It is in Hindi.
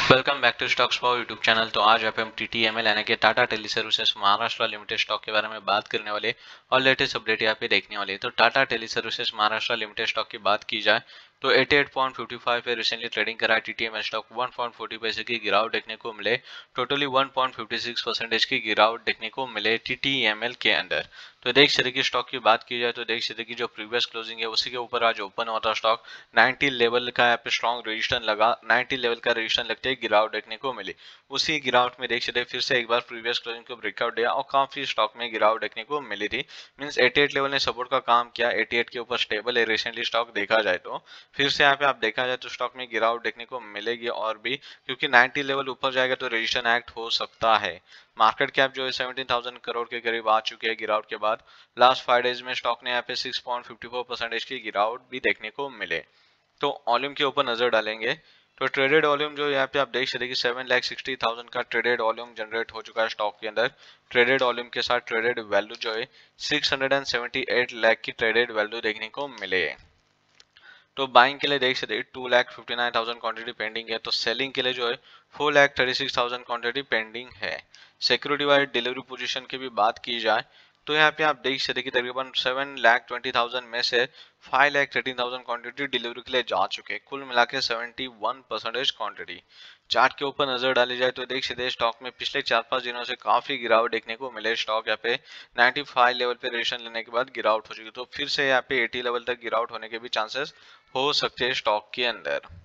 Welcome back to stocks for YouTube channel. तो आज यहाँ पे हम TTML यानी कि Tata tele services Maharashtra limited stock के बारे में बात करने वाले और लेटेस्ट अपडेट यहाँ पे देखने वाले। तो Tata tele services Maharashtra limited stock की बात की जाए तो 88.55 पे रिसेंटली ट्रेडिंग करा है। TTML स्टॉक 1.40 पैसे की गिरावट देखने को मिले। टोटली 1.56% की गिरावट देखने को मिले TTML के अंदर। तो देख सकते की स्टॉक की बात की जाए तो देख सकते की जो प्रीवियस क्लोजिंग है उसी के ऊपर आज ओपन हुआ था स्टॉक। 90 लेवल का यहाँ पे स्ट्रॉन्ग रेजिस्टेंस लगा, 90 लेवल का रेजिस्टेंस लगते ही गिरावट देखने को मिली। उसी गिरावट में देख सकते फिर से एक बार प्रीवियस क्लोजिंग को ब्रेकआउट दिया और काफी स्टॉक में गिरावट देखने को मिली थी। मींस 88 लेवल ने सपोर्ट का काम किया, 88 के ऊपर स्टेबल है रिसेंटली स्टॉक देखा जाए तो। फिर से यहाँ पे आप देखा जाए तो स्टॉक में गिरावट देखने को मिलेगी और भी, क्योंकि 90 लेवल ऊपर जाएगा तो रेजिस्टेंस एक्ट हो सकता है। मार्केट कैप जो है 17,000 करोड़ के करीब आ चुके हैं गिरावट के बाद। लास्ट 5 डेज में स्टॉक ने यहाँ पे 6.54% की गिरावट भी देखने को मिले। तो वॉल्यूम के ऊपर नजर डालेंगे तो ट्रेडेड वॉल्यूम जो यहाँ पे आप देख सकते हैं कि 7,60,000 का ट्रेडेड वॉल्यूम जनरेट हो चुका है स्टॉक के अंदर। ट्रेडेड वॉल्यूम के साथ ट्रेडेड वैल्यू जो है 678 लाख की ट्रेडेड वैल्यू देखने को मिले। तो बाइंग के लिए देख सकते 2,59,000 क्वांटिटी पेंडिंग है, तो सेलिंग के लिए जो है 4,36,000 क्वांटिटी पेंडिंग है। सिक्योरिटी वाइड डिलीवरी पोजीशन की भी बात की जाए तो यहाँ पे आप देख सकते कि तकरीबन 7,20,000 में से 5,13,000 क्वांटिटी डिलीवरी के लिए जा चुके हैं। कुल मिला के 71% क्वांटिटी। चार्ट के ऊपर नजर डाली जाए तो देख सकते स्टॉक में पिछले 4-5 दिनों से काफी गिरावट देखने को मिले। स्टॉक यहाँ पे 95 लेवल पे रेजिस्टेंस लेने के बाद गिरावट हो चुकी है, तो फिर से यहाँ पे 80 लेवल तक गिरावट होने के भी चांसेस हो सकते हैं स्टॉक के अंदर।